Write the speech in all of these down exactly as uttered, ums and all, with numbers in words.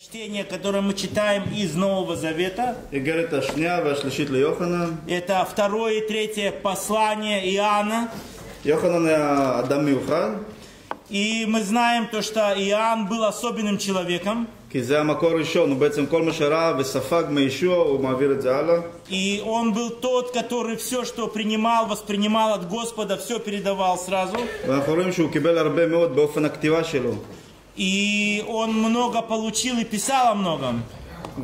Чтение, которое мы читаем из Нового Завета, это второе и третье послание Иоанна. И мы знаем то, что Иоанн был особенным человеком. И он был тот, который все, что принимал, воспринимал от Господа, все передавал сразу. И он много получил и писал о многом. И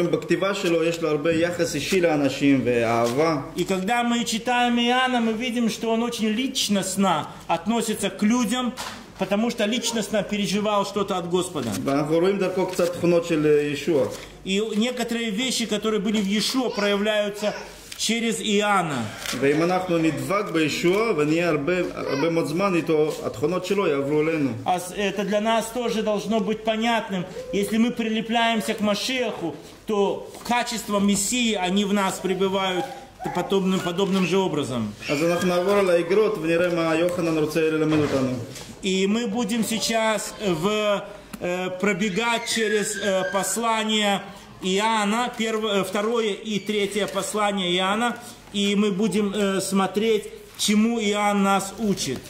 когда мы читаем Иоанна, мы видим, что он очень личностно относится к людям, потому что личностно переживал что-то от Господа. И некоторые вещи, которые были в Иешуа, проявляются через Иоанна. А это для нас тоже должно быть понятным. Если мы прилепляемся к Машиаху, то качества Мессии, они в нас пребывают подобным, подобным же образом. И мы будем сейчас в, э, пробегать через э, послание Иоанна, первое, второе и третье послание Иоанна, и мы будем э, смотреть, чему Иоанн нас учит.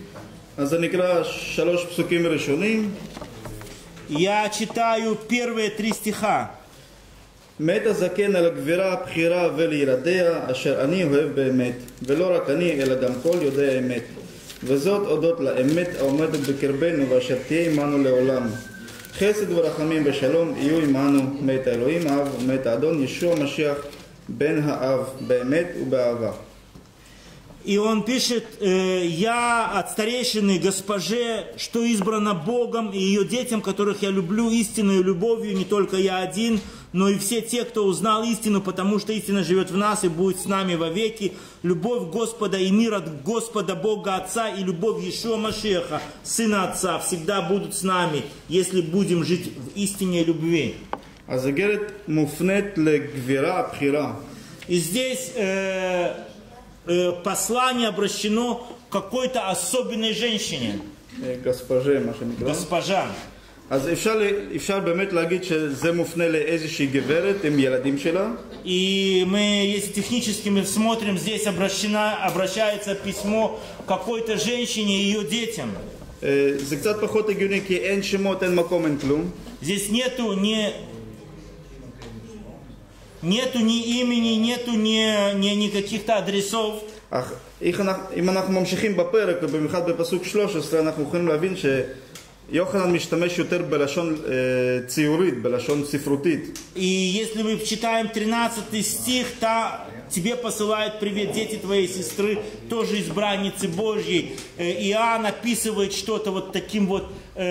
Я читаю первые три стиха. מת הזקן על הגבירה הבכירה ולילדיה, אשר אני אוהב באמת, ולא רק אני, אלא גם כל יודע אמת. וזאת הודות לאמת העומדת בקרבנו, ואשר תהיה עמנו לעולם. חסד ורחמים ושלום יהיו עמנו, מאת האלוהים האב ומאת האדון ישוע משיח, בן האב, באמת ובאהבה. И он пишет: «Я от старейшины госпоже, что избрана Богом, и ее детям, которых я люблю истинной любовью, не только я один, но и все те, кто узнал истину, потому что истина живет в нас и будет с нами вовеки. Любовь Господа и мир от Господа Бога Отца и любовь Иешуа Машиаха, Сына Отца, всегда будут с нами, если будем жить в истине и любви». И здесь э, э, послание обращено к какой-то особенной женщине. Госпоже, Госпожа. אז אפשר, אפשר באמת להגיד שזה מופנה לאיזושהי גברת עם ילדים שלה. И мы, если технически мы смотрим, здесь обращено, обращается письмо какой-то женщине и ее детям. זה קצת פחות הגיוני כי אין שמות, אין מקום, אין כלום. Здесь нету ни, нету ни имени, нету ни, ни, ни каких-то адресов. אך אם אנחנו ממשיכים בפרק, ובמיוחד בפסוק שלוש עשרה, אנחנו יכולים להבין ש... יוחנן משתמש יותר בלשון ציורית, בלשון ספרותית. И если мы читаем тринадцатый стих, та тебе посылает привет дети твоей сестры, тоже избранницы Божьей. Иоанн описывает что-то вот таким вот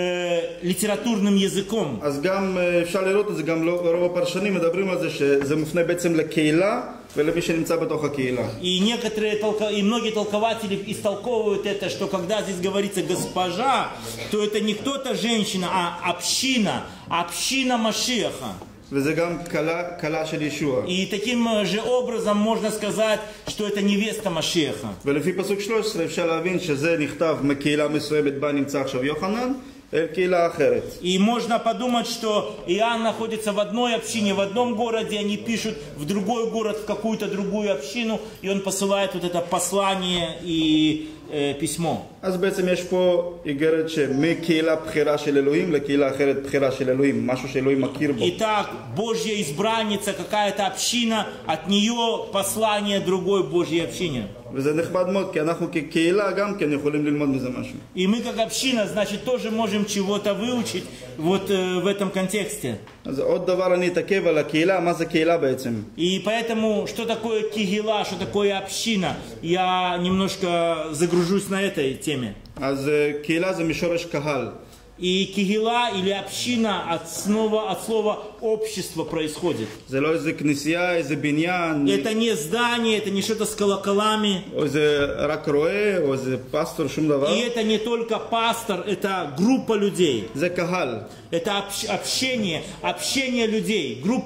э, литературным языком. אז גם אפשר לראות את זה, גם רוב הפרשנים מדברים על זה שזה מופנה בעצם לקהילה ולמי שנמצא בתוך הקהילה. И некоторые и многие толкователи истолковывают это, что когда здесь говорится госпожа, то это не кто-то женщина, а община, община Машиаха. וזה גם כלה, כלה של ישוע. И таким же образом можно сказать, что это невеста Машиаха. ולפי פסוק שלוש עשרה אפשר להבין שזה נכתב מקהילה מסוימת בה נמצא עכשיו יוחנן אל קהילה אחרת. И можно подумать, что Иоанн находится в одной общине, в одном городе, они пишут в другой город, в какую-то другую общину, и он посылает вот это послание и э, письмо. אז בעצם יש פה איגרת שמקהילה בחירה של אלוהים לקהילה אחרת בחירה של אלוהים, משהו שאלוהים מכיר בו. Итак, Божья избранница, какая-то община, от нее послание другой Божьей общине. וזה נחמד מאוד, כי אנחנו כקהילה גם כן יכולים ללמוד מזה משהו. И мы как община, значит, тоже можем чего-то выучить вот э, в этом контексте. אז עוד דבר אני אתעכב על הקהילה, מה זה קהילה בעצם? И поэтому, что такое кигила, что такое община, я немножко загружусь на этой теме. אז קהילה זה משורש קהל. И кигила или община от слова, от слова общество происходит. זה לא איזה כנסייה, איזה בניין. Это не здание, это не что-то с колоколами. או איזה רק רואה, או איזה פסטור, שום דבר. И это не только пастор, это группа людей. זה קהל. Это общ, общение, общение людей, группа.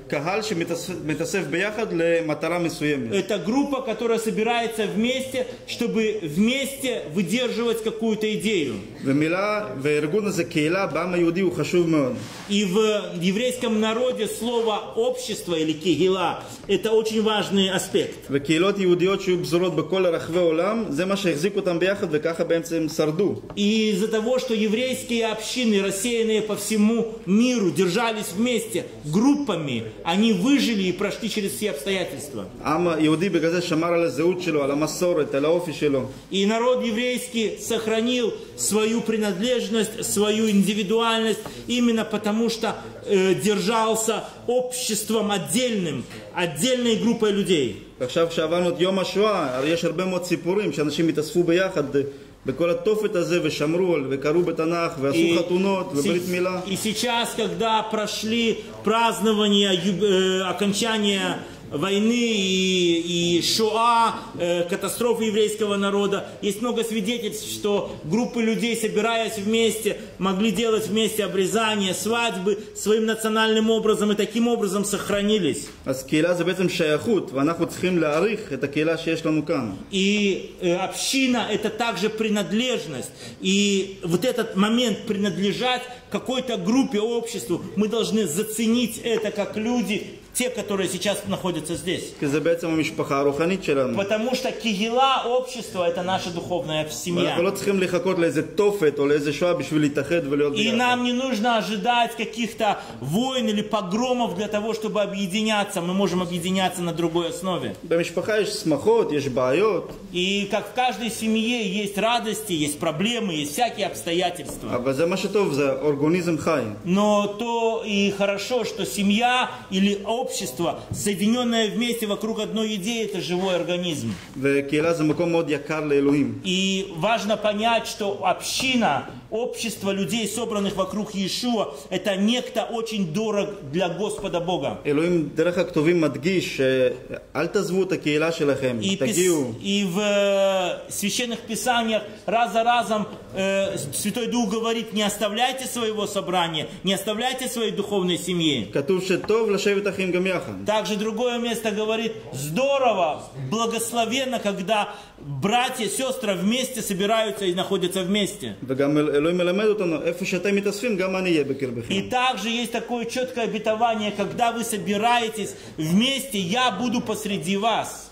קהל שמתאסף ביחד למטרה מסוימת. Это группа, которая собирается вместе, чтобы вместе выдерживать какую-то идею. ומילה, והארגון הזה קהילה בעם היהודי הוא חשוב מאוד. И в еврейском народе слово общество или кигила это очень важный аспект. וקהילות יהודיות שהיו פזורות בכל רחבי העולם, זה מה שהחזיק אותם ביחד וככה בעצם הם שרדו. И из-за того, что еврейские общины, рассеянные по всему миру, держались вместе группами, они выжили и прошли через все обстоятельства. העם היהודי בגלל זה שמר על הזהות שלו, על המסורת, על האופי שלו. И народ еврейский сохранил свою принадлежность, свою индивидуальность, именно потому что э, держался обществом отдельным, отдельной группой людей. ועכשיו כשעברנו את יום השואה, הרי יש הרבה מאוד סיפורים שאנשים התאספו ביחד בכל התופת הזה ושמרו וקראו בתנ"ך ועשו חתונות וברית מילה. И сейчас, когда прошли празднования э, окончания войны и, и Шоа, э, катастрофы еврейского народа, есть много свидетельств, что группы людей, собираясь вместе, могли делать вместе обрезания, свадьбы своим национальным образом и таким образом сохранились. אז קהילה זה בעצם שייכות, ואנחנו צריכים להעריך את הקהילה שיש לנו כאן. И э, община это также принадлежность. И вот этот момент принадлежать какой-то группе, обществу, мы должны заценить это как люди, те, которые сейчас находятся здесь. זה בעצם המשפחה הרוחנית שלנו. Потому что кигила, общество, это наша духовная семья. אנחנו לא צריכים לחכות לאיזה תופת או לאיזה שואה בשביל להתאחד ולהיות И ביחד. нам не нужно ожидать каких-то войн или погромов для того, чтобы объединяться. Мы можем объединяться на другой основе. במשפחה יש שמחות, יש בעיות. И как в каждой семье есть радости, есть проблемы, есть всякие обстоятельства. אבל זה מה שטוב, זה אורגניזם חי. Но то и хорошо, что семья или общество, соединенное вместе вокруг одной идеи, это живой организм. וקהילה זה מקום מאוד יקר לאלוהים. И важно понять, что община, общество людей, собранных вокруг Иешуа, это некто очень дорог для Господа Бога. אלוהים דרך הכתובים מדגיש שאל תעזבו את הקהילה שלכם, И, תגיעו. и в священных писаниях раз за разом э, Святой Дух говорит, не оставляйте своего собрания, не оставляйте своей духовной семьи. כתוב שטוב לשבת אחים גם יחד. Также другое место говорит, здорово, благословенно, когда братья, сестры вместе собираются и находятся вместе. וגם אלוהים מלמד אותנו, איפה שאתם מתאספים, גם אני אהיה בקרבכם. И также есть такое четкое обетование, когда вы собираетесь вместе, я буду посреди вас.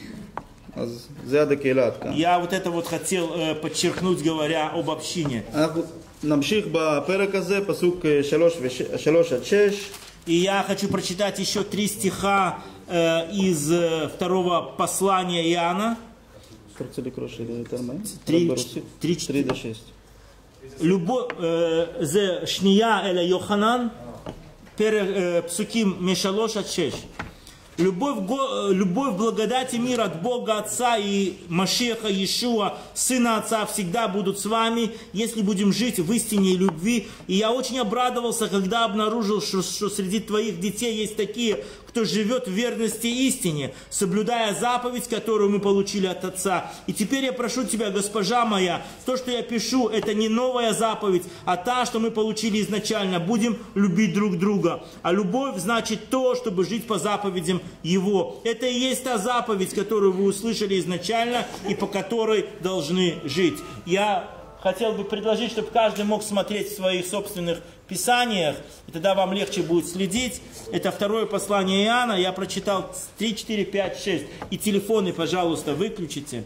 אז זה עד הקהילה עד כאן. Я вот это вот хотел э, подчеркнуть, говоря об общине. אנחנו נמשיך בפרק הזה, פסוק שלוש עד שש. И я хочу прочитать еще три стиха э, из э, второго послания Иоанна. אתה רוצה לקרוא שלי יותר מהר? Три- ברוסית? три- три до шесть. Любовь, э, זה שנייה אל יוחנן, פרק, э, פסוקים משלוש עד שש. Любовь, го- любовь, благодать и мир от Бога Отца и Машеха Иешуа, Сына Отца, всегда будут с вами, если будем жить в истине и любви. И я очень обрадовался, когда обнаружил, что, что среди твоих детей есть такие, кто живет в верности истине, соблюдая заповедь, которую мы получили от Отца. И теперь я прошу тебя, госпожа моя, то, что я пишу, это не новая заповедь, а та, что мы получили изначально. Будем любить друг друга. А любовь значит то, чтобы жить по заповедям Его. Это и есть та заповедь, которую вы услышали изначально и по которой должны жить. Я хотел бы предложить, чтобы каждый мог смотреть в своих собственных писаниях, и тогда вам легче будет следить. Это второе послание Иоанна, я прочитал три, четыре, пять, шесть. И телефоны, пожалуйста, выключите.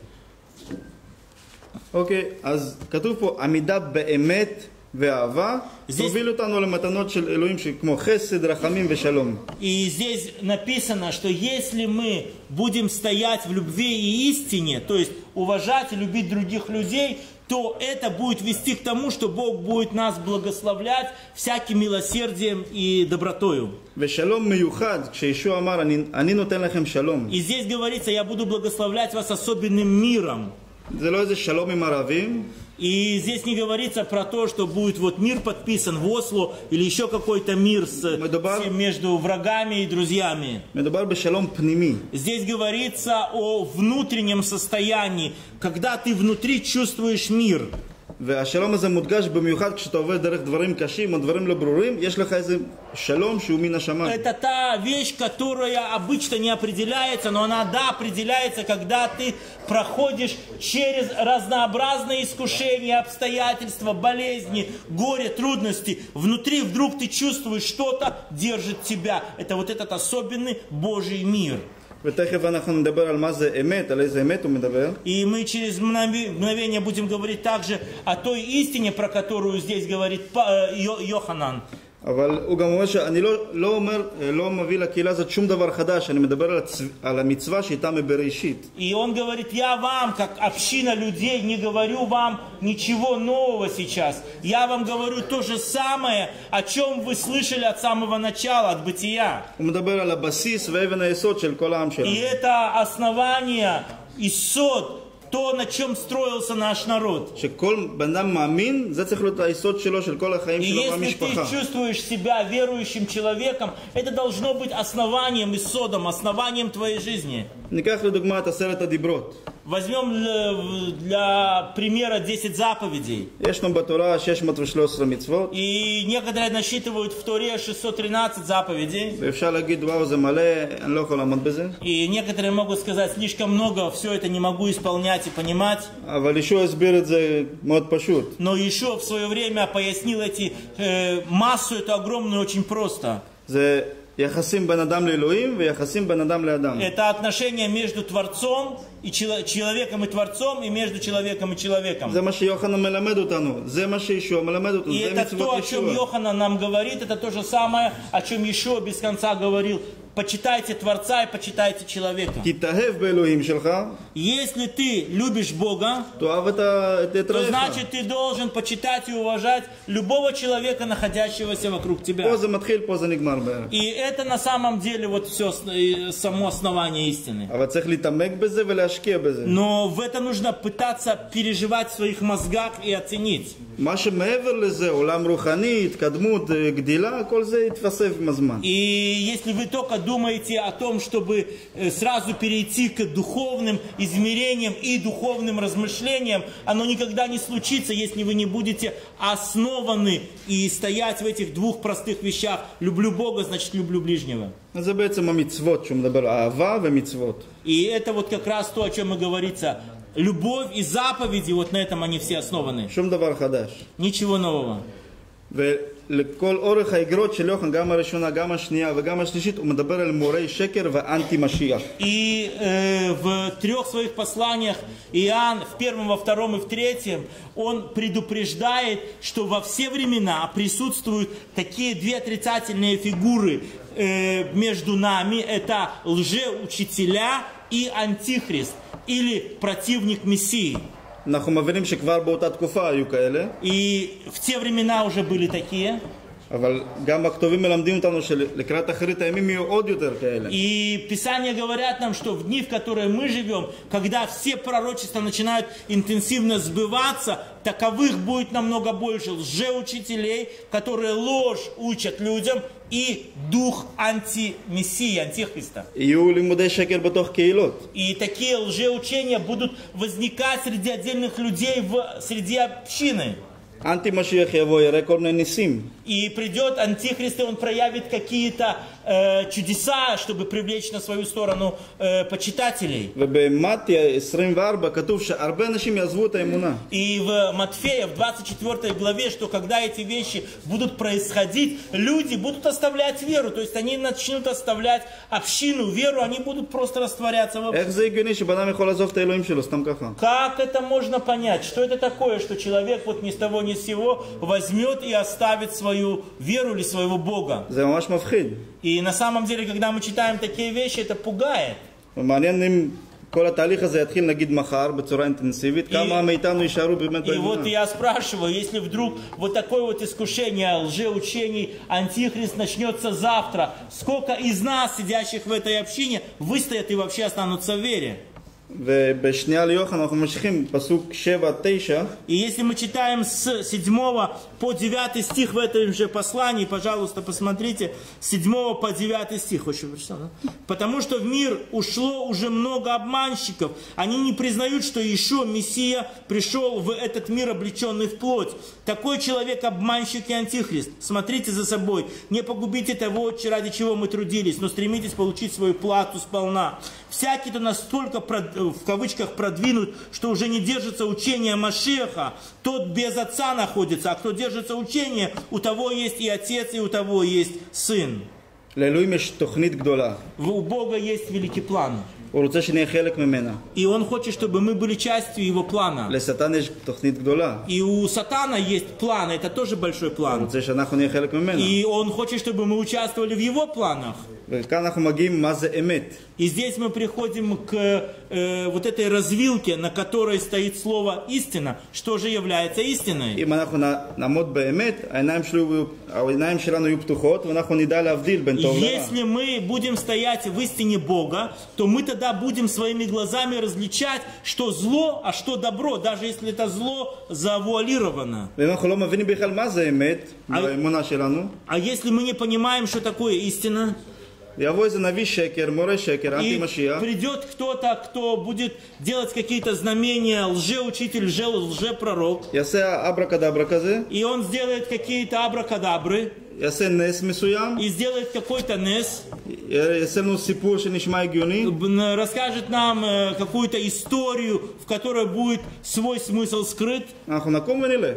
אוקיי, אז כתוב פה עמידה באמת ואהבה, תוביל אותנו למתנות של אלוהים כמו חסד, רחמים ושלום. И здесь написано, что если мы будем стоять в любви и истине, то есть уважать и любить других людей, то это будет вести к тому, что Бог будет нас благословлять всяким милосердием и добротою. ושלום מיוחד, כשישוע אמר, אני, אני נותן לכם שלום. И здесь говорится, я буду благословлять вас особенным миром. זה לא איזה שלום עם ערבים. И здесь не говорится про то, что будет вот мир подписан в Осло или еще какой-то мир с, с, между врагами и друзьями. מדובר בשלום פנימי. Здесь говорится о внутреннем состоянии, когда ты внутри чувствуешь мир. והשלום הזה מודגש במיוחד כשאתה עובר דרך דברים קשים או דברים לא ברורים, יש לך איזה שלום שהוא מן השמיים. Это та вещь, которая обычно не определяется, но она, да, определяется, когда ты проходишь через разнообразные искушения, обстоятельства, болезни, горе, трудности. Внутри вдруг ты чувствуешь, что-то держит тебя. Это вот этот особенный Божий мир. ותכף אנחנו נדבר על מה זה אמת, על איזה אמת הוא מדבר. И мы через мгновение будем говорить также о той истине, про которую здесь говорит Йоханан. אבל הוא גם אומר שאני לא, לא אומר, לא מביא לקהילה הזאת שום דבר חדש, אני מדבר על, הצ... על המצווה שהייתה מבראשית. И он говорит, я вам, как община людей, не говорю вам ничего нового сейчас. Я вам говорю то же самое, о чем вы слышали от самого начала, от бытия. הוא מדבר על הבסיס ואבן היסוד של כל העם שלנו. И это основание, исод, то, на чем строился наш народ. שכל בן אדם מאמין, זה צריך להיות היסוד שלו, של כל החיים И שלו если ты במשפחה. чувствуешь себя верующим человеком, это должно быть основанием, исодом, основанием твоей жизни. ניקח לדוגמה את עשרת הדיברות. Возьмем для примера десять заповедей. יש לנו בתורה שש מאות ושלוש עשרה מצוות. И некоторые насчитывают в Торе шестьсот тринадцать заповедей. ואפשר להגיד, וואו, זה מלא, אני לא יכול לעמוד בזה. И некоторые могут сказать, слишком много, все это не могу исполнять и понимать. אבל ישוע הסביר את זה מאוד פשוט. Но Иешуа в свое время пояснил эти э, массу, эту огромную, очень просто. זה יחסים בין אדם לאלוהים ויחסים בין אדם לאדם. Это отношение между Творцом и человеком и Творцом, и между человеком и человеком. זה מה שיוחנן מלמד אותנו, זה מה שישוע מלמד אותנו, И זה это то, מצוות о чем ישוע. Йоханан нам говорит, это то же самое, о чем Иешуа без конца говорил. Почитайте Творца и почитайте человека. תתאהב באלוהים שלך, Если ты любишь Бога, תאהב את ה- את то רעך. значит ты должен почитать и уважать любого человека, находящегося вокруг тебя. פה זה מתחיל, פה זה נגמר בערך. И это на самом деле вот все, само основание истины. אבל צריך להתעמק בזה ולהשקיע בזה. Но в это нужно пытаться переживать в своих мозгах и оценить. מה שמעבר לזה, עולם רוחני, התקדמות, גדילה, כל זה יתווסף עם הזמן. И если вы только думаете о том, чтобы сразу перейти к духовным измерениям и духовным размышлениям, оно никогда не случится, если вы не будете основаны и стоять в этих двух простых вещах. Люблю Бога, значит люблю ближнего. אז זה בעצם המצוות שהוא מדבר, אהבה ומצוות. И это вот как раз то, о чем и говорится. Любовь и заповеди, вот на этом они все основаны. שום דבר חדש. Ничего нового. ולכל אורך האגרות של יוחנן, גם הראשונה, גם השנייה וגם השלישית, הוא מדבר על מורי שקר ואנטי משיח. И э, в трех своих посланиях Иоанн, в первом, во втором и в третьем, он предупреждает, что во все времена присутствуют такие две отрицательные фигуры э, между нами. Это лжеучителя и антихрист, или противник Мессии. אנחנו מבינים שכבר באותה תקופה היו כאלה. И в те времена уже были такие. אבל גם הכתובים מלמדים אותנו שלקראת אחרית הימים יהיו עוד יותר כאלה. И Писания говорят нам, что в дни, в которые мы живем, когда все пророчества начинают интенсивно сбываться, таковых будет намного больше лжеучителей, которые ложь учат людям, и дух антимессии, антихриста. יהיו לימודי שקר בתוך קהילות. И такие лжеучения будут возникать среди отдельных людей, в, среди общины. אנטי משיח יבוא, יראה כל מיני ניסים. И придет антихрист, и он проявит какие-то э, чудеса, чтобы привлечь на свою сторону э, почитателей. ובמתיה עשרים וארבע כתוב שהרבה אנשים יעזבו את האמונה. И в Матфея, в двадцать четвёртой главе, что когда эти вещи будут происходить, люди будут оставлять веру. То есть они начнут оставлять общину, веру, они будут просто растворяться в איך זה הגיוני שבן אדם יכול לעזוב את האלוהים שלו סתם ככה? Как это можно понять? Что это такое, что человек вот ни с того ни с сего возьмет и оставит свою веру или своего Бога? זה ממש מפחיד. И на самом деле, когда мы читаем такие вещи, это пугает. מעניין אם כל התהליך הזה יתחיל נגיד מחר בצורה אינטנסיבית, כמה מאיתנו יישארו באמת И вот באמונה. я спрашиваю, если вдруг вот такое вот искушение лжеучений, антихрист начнется завтра, сколько из нас, сидящих в этой общине, выстоят и вообще останутся в вере? ובשנייה ליוחנן אנחנו ממשיכים, פסוק שבע תשע. И если мы читаем с седьмого по девятый стих в этом же послании, пожалуйста, посмотрите, с седьмого по девятый стих. Очень прочитал, да? Потому что в мир ушло уже много обманщиков. Они не признают, что Иешуа, Мессия, пришел в этот мир, облеченный в плоть. Такой человек обманщик и антихрист. Смотрите за собой. Не погубите того, ради чего мы трудились, но стремитесь получить свою плату сполна. Всякий, кто настолько, в кавычках, продвинут, что уже не держится учения Машиаха, тот без отца находится, а кто держится учения, у того есть и отец, и у того есть сын. לאלוהים יש תוכנית גדולה. У Бога есть великий план. הוא רוצה שנהיה חלק ממנה. И Он хочет, чтобы мы были частью Его плана. לשטן יש תוכנית גדולה. И у сатана есть план, это тоже большой הוא план. רוצה שאנחנו נהיה חלק ממנה. И он хочет, чтобы мы участвовали в его планах. וכאן אנחנו מגיעים מה זה אמת. И здесь мы приходим к э, вот этой развилке, на которой стоит слово «истина». Что же является истиной? אם אנחנו נעמוד באמת, העיניים שלנו, העיניים שלנו יהיו פתוחות, ואנחנו נדע להבדיל בין טוב לרע. Если мы будем стоять в истине Бога, то мы тогда будем своими глазами различать, что зло, а что добро, даже если это зло завуалировано. ואם אנחנו לא מבינים בכלל מה זה אמת, באמונה שלנו, А если мы не понимаем, что такое истина, יבוא איזה נביא שקר, מורה שקר, אנטי и משיח, придет кто-то, кто будет делать какие-то знамения, лжеучитель, лже, лжепророк, יעשה אברקדברה כזה, и он сделает какие-то абракадабры, יעשה נס מסוים, и сделает какой-то нес, יעשה לנו סיפור שנשמע הגיוני, расскажет нам э, какую-то историю, в которой будет свой смысл скрыт, אנחנו נקום ונלך.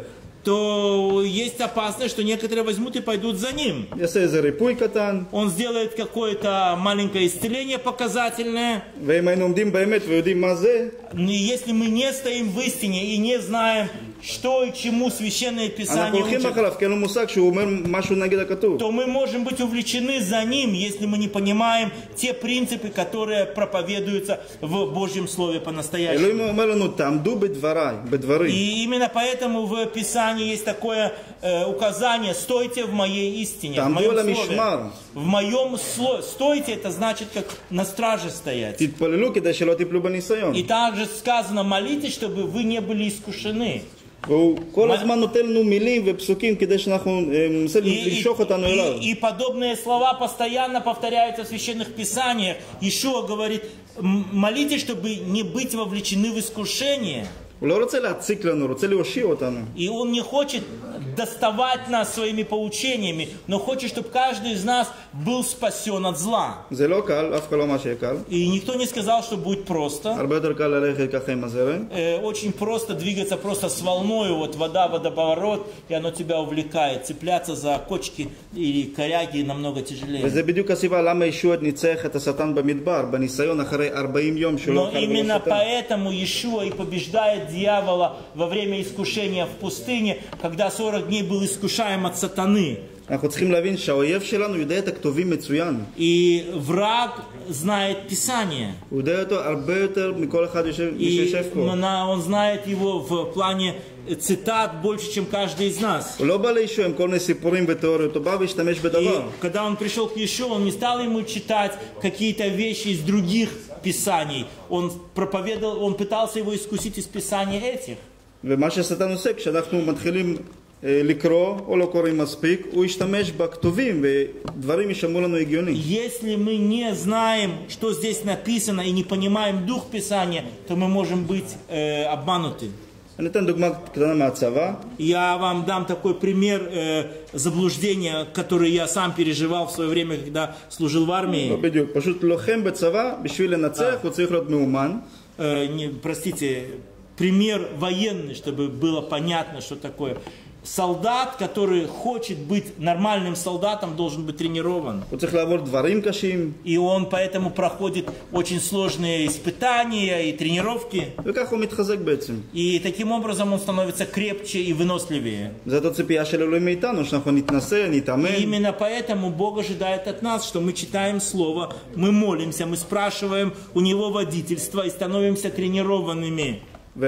то есть опасность, что некоторые возьмут и пойдут за ним. יעשה איזה ריפוי קטן, Он сделает какое-то маленькое исцеление показательное. ואם היינו עומדים באמת ויודעים מה זה, И если мы не стоим в истине и не знаем, что и чему Священное אנחנו Писание הולכים учит, אחריו, כי אין לו מושג שהוא אומר משהו נגד הכתוב. то мы можем быть увлечены за ним, если мы не понимаем те принципы, которые проповедуются в Божьем Слове по-настоящему. אלוהים אומר לנו, תעמדו בדבריי, בדברים. И именно поэтому в Писании есть такое э, указание: стойте в моей истине, в моем слове. В моем слове. Стойте, это значит, как на страже стоять. תתפללו כדי שלא תיפלו בניסיון. И также сказано: молитесь, чтобы вы не были искушены. והוא כל הזמן נותן לנו מילים ופסוקים כדי שאנחנו ננסה למשוך אותנו אליו. И, и подобные слова постоянно повторяются в священных писаниях. Иешуа говорит: молитесь, чтобы не быть вовлечены в искушение. הוא לא רוצה להציק לנו, הוא רוצה להושיע אותנו. И он не хочет доставать нас своими поучениями, но хочет, чтобы каждый из нас был спасен от зла. זה לא קל, אף אחד לא מה שיהיה קל. И никто не сказал, что будет просто. הרבה יותר קל ללכת ככה עם הזרם. Э, очень просто двигаться просто с волною, вот вода, водоворот, и оно тебя увлекает. Цепляться за кочки или коряги намного тяжелее. וזה בדיוק הסיבה למה ישוע ניצח את השטן במדבר, בניסיון אחרי ארבעים יום שהוא לא Но אכל именно בראש השטן. поэтому Иешуа и побеждает дьявола во время искушения в пустыне, когда сорок дней был искушаем от сатаны. אנחנו צריכים להבין שהאויב שלנו יודע את הכתובים מצוין. И враг знает Писание. הוא יודע אותו הרבה יותר מכל אחד שיושב И פה. он знает его в плане цитат больше, чем каждый из нас. הוא לא בא לישוע עם כל מיני סיפורים ותיאוריות, הוא בא והשתמש И בדבר. когда он пришел к Иешуа, он не стал ему читать какие-то вещи из других Писаний. Он проповедовал, он пытался его искусить из Писаний этих. ומה שהשטן עושה, כשאנחנו מתחילים לקרוא או לא קוראים מספיק, הוא ישתמש בכתובים ודברים יישמעו לנו הגיוני. Если мы не знаем, что здесь написано, и не понимаем дух Писания, то мы можем быть э, обмануты. אני אתן דוגמה קטנה מהצבא. Я вам дам такой пример э, заблуждения, который я сам переживал в свое время, когда служил в לא армии. בדיוק, פשוט לוחם בצבא, בשביל לנצח הוא צריך להיות מאומן. Э, не, простите, пример военный, чтобы было понятно, что такое. Солдат, который хочет быть нормальным солдатом, должен быть тренирован. הוא צריך לעבור דברים קשים. И он поэтому проходит очень сложные испытания и тренировки. וכך הוא מתחזק בעצם. И таким образом он становится крепче и выносливее. זאת הציפייה של אלוהים מאיתנו, שאנחנו נתנסה, И נתאמן. именно поэтому Бог ожидает от нас, что мы читаем Слово, мы молимся, мы спрашиваем у Него водительства и становимся тренированными.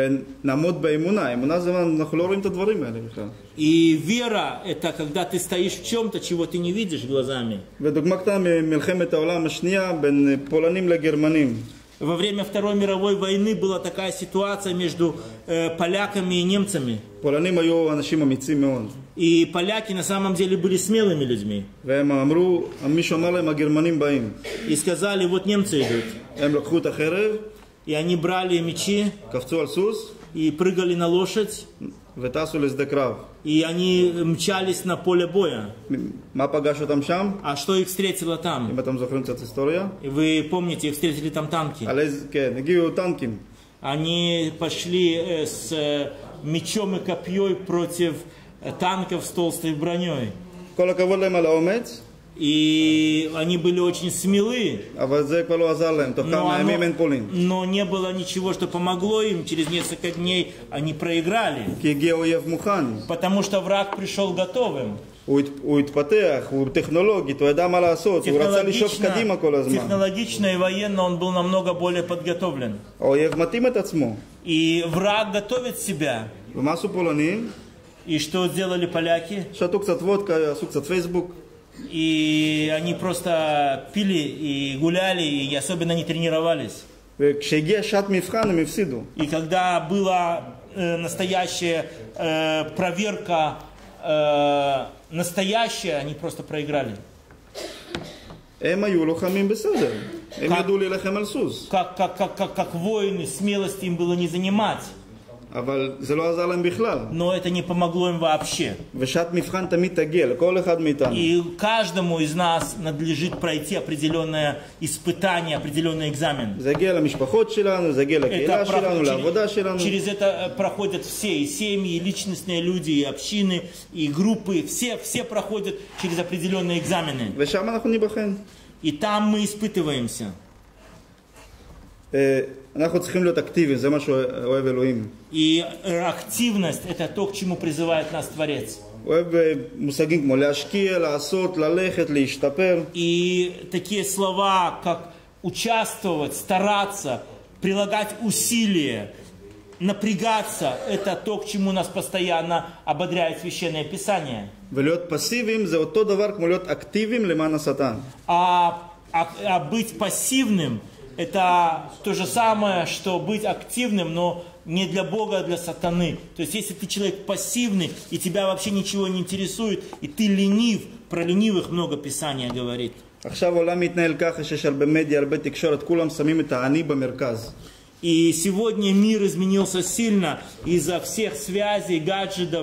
ונעמוד באמונה. אמונה זה אנחנו לא רואים את הדברים האלה בכלל. И вера – это когда ты стоишь в чем-то, чего ты не видишь глазами. ודוגמה קטנה ממלחמת העולם השנייה בין פולנים לגרמנים. Во время Второй мировой войны была такая ситуация между э, поляками и немцами. פולנים היו אנשים אמיצים מאוד. И поляки на самом деле были смелыми людьми. והם אמרו, מישהו אמר להם, הגרמנים באים. И сказали, вот немцы идут. הם לקחו את החרב, И они брали мечи קפצו על סוס, и прыгали на лошадь. וטסו לשדה קרב. И они מчались на поле боя. מה פגש אותם שם? А что их встретило там? אם אתם זוכרים קצת היסטוריה. И вы помните, их встретили там танки. על איזה, כן, הגיעו טנקים. Они пошли э, с э, мечом и копьей против э, танков с толстой броней. כל הכבוד להם על האומץ, И они были очень смелы, אבל זה כבר לא עזר להם, תוך но, כמה оно- ימים אין פולין. но не было ничего, что помогло им. Через несколько дней они проиграли, כי הגיע אויב מוכן. потому что враг пришел готовым. הוא, הת, הוא התפתח, הוא טכנולוגית, הוא ידע מה לעשות, הוא רצה לשאוף קדימה כל הזמן. технологично и военно он был намного более подготовлен. האויב מתאים את עצמו. И враг готовит себя. ומה עשו פולנים? И что сделали поляки? שתו קצת וודקה, עשו קצת פייסבוק. И они просто пили и гуляли, и особенно не тренировались. וכשהגיע שעת מבחן הם הפסידו. И когда была э, настоящая э, проверка, э, настоящая, они просто проиграли. הם היו לוחמים בסדר. הם כ- ידעו להילחם על סוס. Как, как, как, как, как воины, смелости им было не занимать. אבל זה לא עזר להם בכלל. Но это не помогло им вообще. ושעת מבחן תמיד תגיע לכל אחד מאיתנו. И каждому из нас надлежит пройти определенное испытание, определенный экзамен. זה יגיע למשפחות שלנו, זה יגיע לקהילה Это שלנו, проход- לעבודה через, שלנו. через это проходят все, и семьи, и личностные люди, и общины, и группы. Все, все проходят через определенные экзамены. ושם אנחנו ניבחן. И там мы испытываемся. אה, אנחנו צריכים להיות אקטיביים, זה מה שאוהב אלוהים. И э, активность – это то, к чему призывает нас Творец. הוא אוהב אה, מושגים כמו להשקיע, לעשות, ללכת, להשתפר. И такие слова, как участвовать, стараться, прилагать усилия, напрягаться – это то, к чему нас постоянно ободряет Священное Писание. ולהיות פסיביים זה אותו דבר כמו להיות אקטיביים למען השטן. А, а, а быть пассивным – это то же самое, что быть активным, но не для Бога, а для сатаны. То есть, если ты человек пассивный, и тебя вообще ничего не интересует, и ты ленив, про ленивых много Писания говорит. עכשיו העולם מתנהל ככה שיש הרבה מדיה, הרבה תקשורת, כולם שמים את העני במרכז. И сегодня мир изменился сильно из-за всех связей, гаджетов.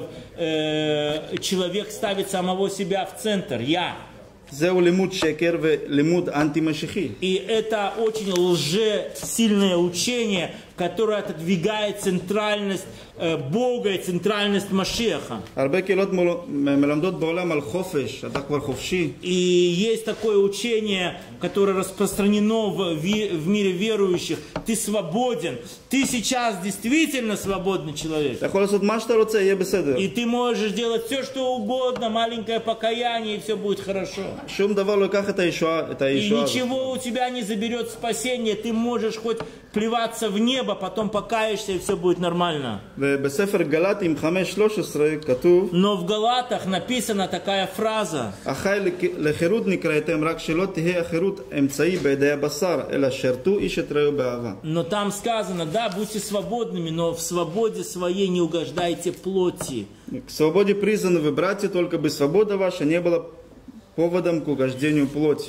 Э, человек ставит самого себя в центр, я. זהו לימוד שקר ולימוד אנטי-משיחי. И это очень лже-сильное учение, которое отодвигает центральность э, Бога и центральность Машеха. הרבה קהילות מול- מלמדות בעולם על חופש, אתה כבר חופשי. И есть такое учение, которое распространено в, ви- в мире верующих. Ты свободен. Ты сейчас действительно свободный человек. אתה יכול לעשות מה שאתה רוצה, יהיה בסדר. И ты можешь делать все, что угодно, маленькое покаяние, и все будет хорошо. שום דבר לא ייקח את הישועה, את И הישועה הזאת. ничего у тебя не заберет спасение. Ты можешь хоть плеваться в небо, потом покаешься, и все будет нормально. ובספר גלטים חמש שלוש עשרה כתוב, Но в Галатах написана такая фраза. החי לכ- לחירות נקראתם, רק שלא תהיה החירות אמצעי בידי הבשר, אלא שרתו איש את רעהו באהבה. Но там сказано, да, будьте свободными, но в свободе своей не угождайте плоти. К свободе призваны вы, братья, только бы свобода ваша не была поводом к угождению плоти.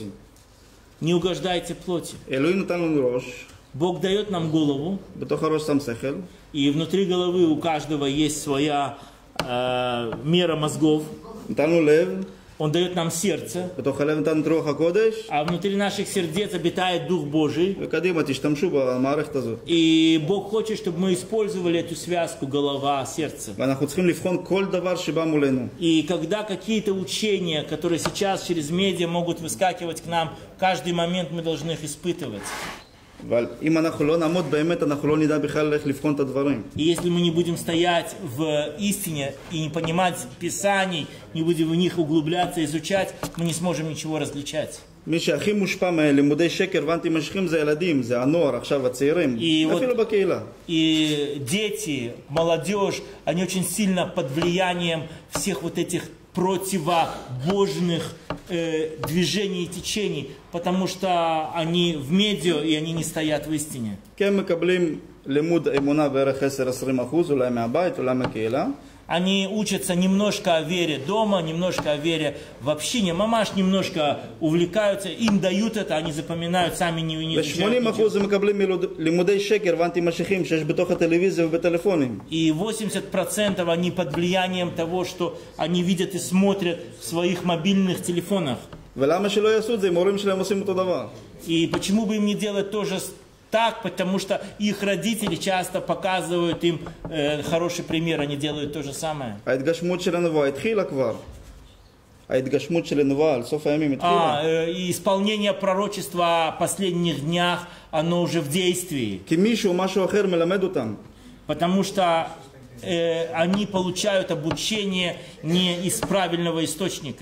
Не угождайте плоти. אלוהים נתן לנו ראש, Бог дает нам голову, בתוך הראש שם שכל, и внутри головы у каждого есть своя э, мера мозгов. נתן לנו לב, Он дает нам сердце, בתוך הלב נתן את רוח הקודש, а внутри наших сердец обитает Дух Божий. וקדימה, תשתמשו במערכת הזאת. И Бог хочет, чтобы мы использовали эту связку голова-сердце. ואנחנו צריכים לבחון כל דבר שבא מולנו. И когда какие-то учения, которые сейчас через медиа могут выскакивать к нам, каждый момент мы должны их испытывать. אבל אם אנחנו לא נעמוד באמת, אנחנו לא נדע בכלל איך לבחון את הדברים. И если мы не будем стоять в истине и не понимать Писаний, не будем в них углубляться, изучать, мы не сможем ничего различать. מי שהכי מושפע מלימודי שקר ואנטי-משיחיים זה ילדים, זה הנוער, עכשיו הצעירים, И вот- אפילו בקהילה. И дети, молодежь, они очень сильно под влиянием всех вот этих противобожных э, движений и течений, потому что они в медиа и они не стоят в истине. Они учатся немножко о вере дома, немножко о вере в общине. Мамаш немножко увлекаются, им дают это, они запоминают, сами не, не изучают. И восемьдесят процентов они под влиянием того, что они видят и смотрят в своих мобильных телефонах. И почему бы им не делать тоже так, потому что их родители часто показывают им э, хороший пример, они делают то же самое. А, э, и исполнение пророчества о последних днях, оно уже в действии. Потому что э, они получают обучение не из правильного источника.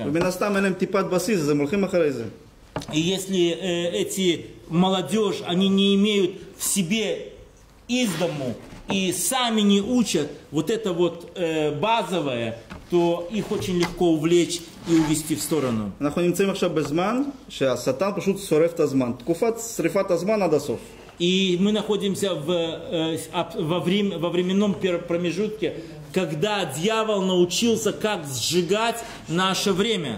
И если э, эти молодежь, они не имеют в себе из дому и сами не учат вот это вот э, базовое, то их очень легко увлечь и увести в сторону. И мы находимся в, э, во, время, во временном промежутке, когда дьявол научился, как сжигать наше время.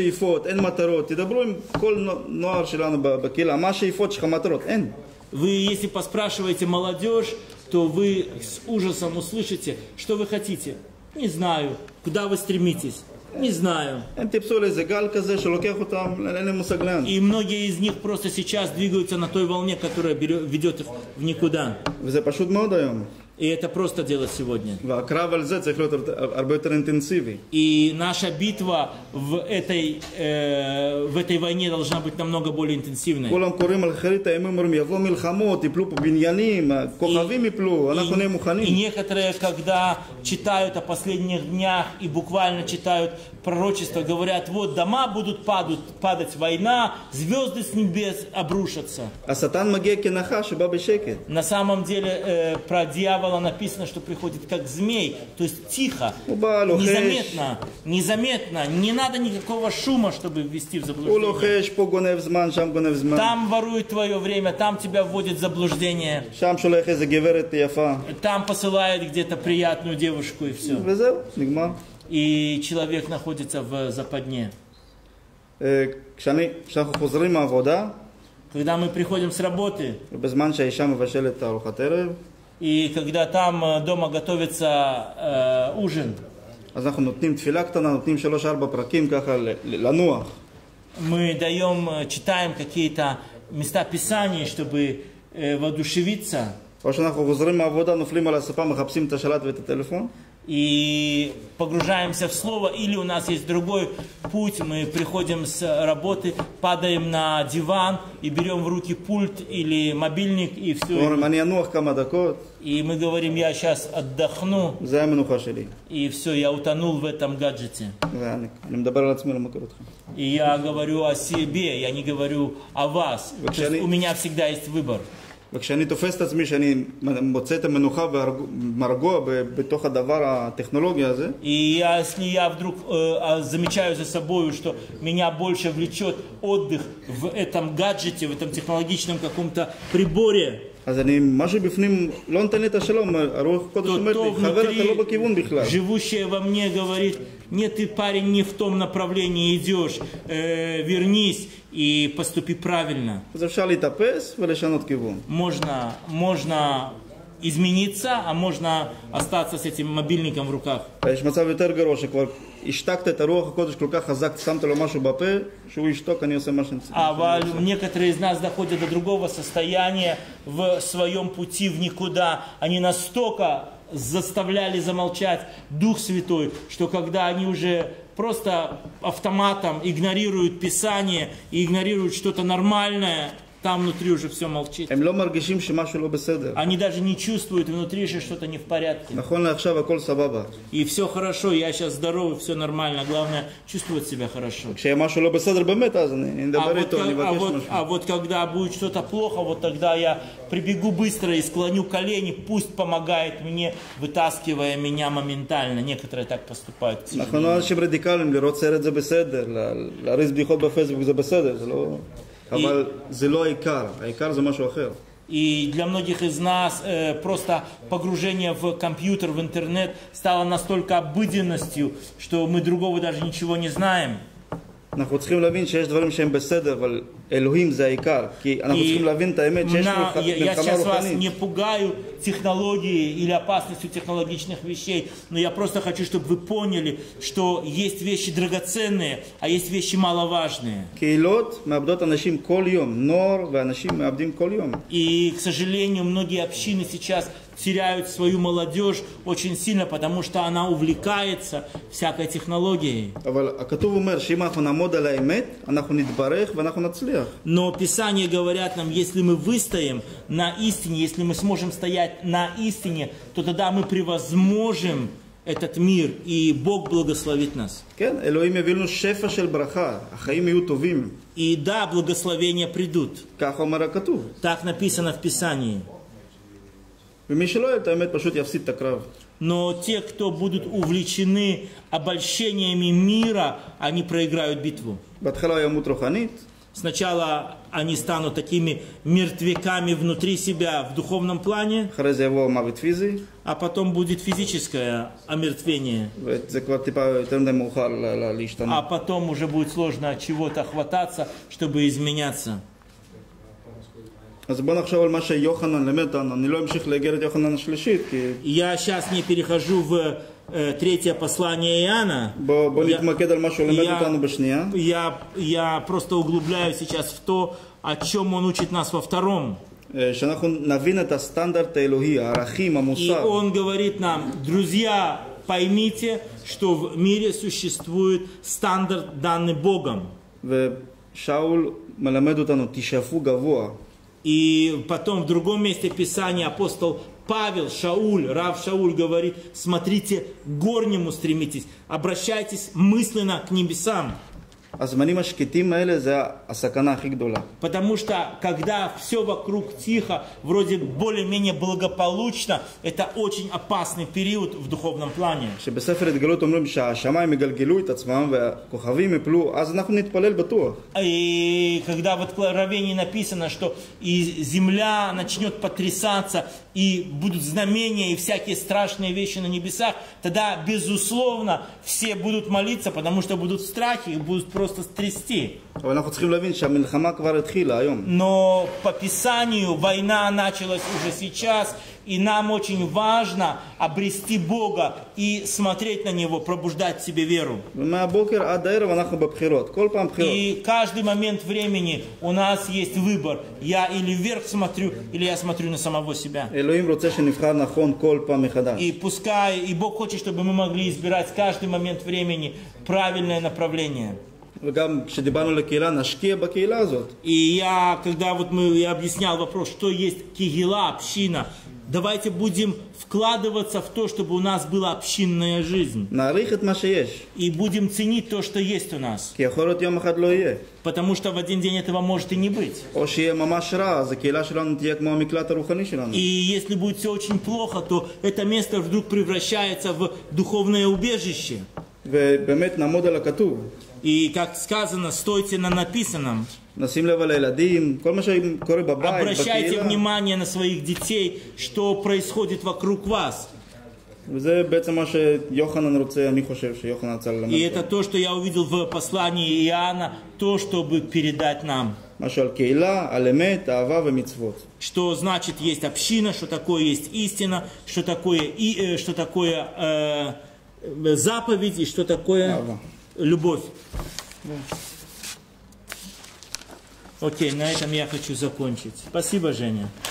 Вы, если поспрашиваете молодежь, то вы с ужасом услышите, что вы хотите. Не знаю. Куда вы стремитесь? Не знаю. И многие из них просто сейчас двигаются на той волне, которая ведет их в никуда. И это просто делать сегодня. И наша битва в этой, э, в этой войне должна быть намного более интенсивной. И, и некоторые, когда читают о последних днях и буквально читают пророчества, говорят, вот дома будут падать, падать война, звезды с небес обрушатся. На самом деле э, про дьявола написано, что приходит как змей, то есть тихо, незаметно, незаметно, не надо никакого шума, чтобы ввести в заблуждение. Там ворует твое время, там тебя вводит в заблуждение, там посылает где-то приятную девушку и все. И человек находится в западне. Когда мы приходим с работы, и когда там дома готовится э, ужин, мы даем, читаем какие-то места Писания, чтобы э, воодушевиться. И погружаемся в Слово, или у нас есть другой путь, мы приходим с работы, падаем на диван и берем в руки пульт или мобильник, и все. И мы говорим, я сейчас отдохну, и все, я утонул в этом гаджете. И я говорю о себе, я не говорю о вас. То есть у меня всегда есть выбор. וכשאני תופס את עצמי שאני מוצא את המנוחה והמרגוע בתוך הדבר הטכנולוגיה הזה, и если я вдруг э, замечаю за собой, что меня больше влечет отдых в этом гаджете, в этом технологичном каком-то приборе, אז אני, משהו בפנים לא נותן לי את השלום, הרוח הקודש אומר לי, חבר, אתה לא בכיוון בכלל. Живущее во мне говорит, нет, ты, парень, не в том направлении идешь, э, вернись и поступи правильно. אז אפשר להתאפס ולשנות כיוון. Можно, можно измениться, а можно остаться с этим мобильником в руках. יש מצב יותר גרוע שכבר השתקת את הרוח הקודש כל כך חזק, שמת לו משהו בפה, שהוא ישתוק, אני עושה מה שאני צריך. А некоторые из нас доходят до другого состояния в своем пути в никуда. Они настолько заставляли замолчать Дух Святой, что когда они уже просто автоматом игнорируют Писание и игнорируют что-то нормальное, там внутри уже все молчит. הם לא מרגישים שמשהו לא בסדר. Они даже не чувствуют внутри, что что-то не в порядке. נכון לעכשיו הכל סבבה. И все хорошо, я сейчас здоровый, все нормально. Главное, чувствовать себя хорошо. כשיהיה משהו לא בסדר באמת, אז אני А אדבר вот, איתו, אני как- а, אבקש вот, משהו. а вот когда будет что-то плохо, вот тогда я прибегу быстро и склоню колени, пусть помогает мне, вытаскивая меня моментально. Некоторые так поступают. к אנחנו сожалению. לא אנשים רדיקליים, לראות סרט זה בסדר, לה- להריץ בדיחות בפייסבוק זה בסדר, זה לא... אבל זה לא העיקר, העיקר זה משהו אחר. И для многих из нас э, просто погружение в компьютер, в интернет стало настолько обыденностью, что мы другого даже ничего не знаем. אנחנו צריכים להבין שיש דברים שהם בסדר, אבל אלוהים זה העיקר. כי אנחנו И צריכים להבין את האמת שיש на- я, я מלחמה сейчас вас не רוחנית. пугаю технологией или опасностью технологичных вещей, но я просто хочу, чтобы вы поняли, что есть вещи драгоценные, а есть вещи маловажные. קהילות מאבדות אנשים כל יום, נוער ואנשים מאבדים כל יום. И, к сожалению, многие общины сейчас теряют свою молодежь очень сильно, потому что она увлекается всякой технологией. אבל הכתוב אומר שאם אנחנו נעמוד על האמת, אנחנו נתברך ואנחנו נצליח. Но Писания говорят нам, если мы выстоим на истине, если мы сможем стоять на истине, то тогда мы превозможем этот мир, и Бог благословит нас. כן, אלוהים יביא לנו שפע של ברכה, החיים יהיו טובים. И да, благословения придут. כך אומר הכתוב. Так написано в Писании. ומי שלא יהיה את האמת פשוט יפסיד את הקרב. Но те, кто будут увлечены обольщениями мира, они проиграют битву. בהתחלה הוא ימות רוחנית, Сначала они станут такими мертвяками внутри себя в духовном плане, אחרי זה יבוא מוות פיזי, а потом будет физическое омертвение. וזה כבר טיפה יותר מדי מאוחר ל- ל- А להשתנות. потом уже будет сложно от чего-то хвататься, чтобы изменяться. אז בוא נחשוב על מה שיוחנן לימד אותנו. אני לא אמשיך לאגרת יוחנן השלישית, כי Я сейчас не перехожу в э, третье послание Иоанна. בוא, בוא Я- נתמקד על מה שהוא לימד я- אותנו בשנייה. Я, я просто углубляюсь сейчас в то, о чем он учит нас во втором. אה, שאנחנו נבין את הסטנדרט האלוהי, הערכים, И המוסר. он говорит нам, друзья, поймите, что в мире существует стандарт, данный Богом. ושאול מלמד אותנו, תשאפו גבוה. И потом в другом месте Писания апостол Павел, Шауль, Рав Шауль говорит, смотрите, к горнему стремитесь, обращайтесь мысленно к небесам. הזמנים השקטים האלה זה הסכנה הכי גדולה. Потому что, когда все вокруг тихо, вроде более-менее благополучно, это очень опасный период в духовном плане. שבספר התגלות אומרים שהשמיים יגלגלו את עצמם והכוכבים יפלו, אז אנחנו נתפלל בטוח. И когда в Откровении написано, что и земля начнет потрясаться, и будут знамения, и всякие страшные вещи на небесах, тогда, безусловно, все будут молиться, потому что будут в страхе, их будут просто стрясти. אבל אנחנו צריכים להבין שהמלחמה כבר התחילה היום. Но по Писанию война началась уже сейчас, и нам очень важно обрести Бога и смотреть на Него, пробуждать в себе веру. ומהבוקר עד הערב אנחנו בבחירות, כל פעם בחירות. И каждый момент времени у нас есть выбор. Я или вверх смотрю, или я смотрю на самого себя. אלוהים רוצה שנבחר נכון כל פעם מחדש. И пускай, и Бог хочет, чтобы мы могли избирать каждый момент времени правильное направление. וגם כשדיברנו לקהילה, נשקיע בקהילה הזאת. И я, когда вот мы, я объяснял вопрос, что есть кигила, община, давайте будем вкладываться в то, чтобы у нас была общинная жизнь. נעריך את מה שיש, И будем ценить то, что есть у нас. כי יכול להיות יום אחד לא יהיה. Потому что в один день этого может и не быть. או שיהיה ממש רע, אז הקהילה שלנו תהיה כמו המקלט הרוחני שלנו. И если будет все очень плохо, то это место вдруг превращается в духовное убежище. ובאמת נעמוד על הכתוב. И, как сказано, стойте на написанном. נשים לב על הילדים, כל מה שקורה בבית, Обращайте בקהילה. внимание на своих детей, что происходит вокруг вас. וזה בעצם מה שיוחנן רוצה, אני חושב שיוחנן רצה ללמד. И это то, что я увидел в послании Иоанна, то, чтобы передать нам. משהו על קהילה, על אמת, אהבה ומצוות. Что значит есть община, что такое есть истина, что такое, и, э, что такое э, заповедь и что такое Ава. любовь. Окей, на этом я хочу закончить. Спасибо, Женя.